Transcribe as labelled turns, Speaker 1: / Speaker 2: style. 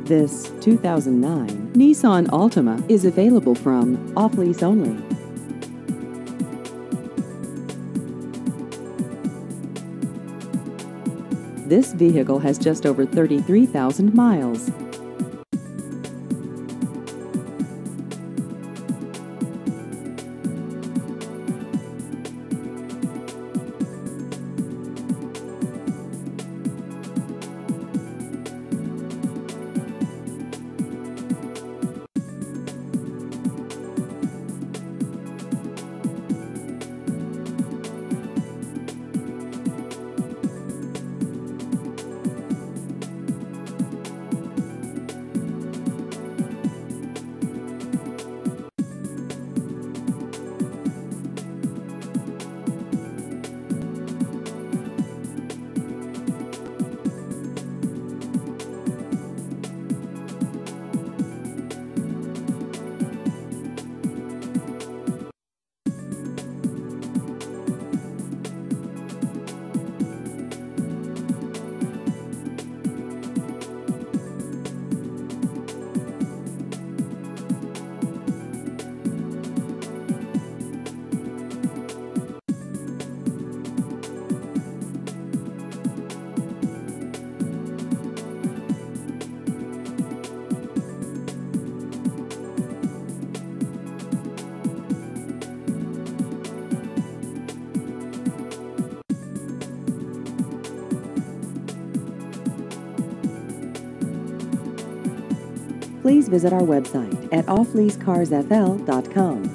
Speaker 1: This 2009 Nissan Altima is available from off-lease only. This vehicle has just over 33,000 miles. Please visit our website at offleasecarsfl.com.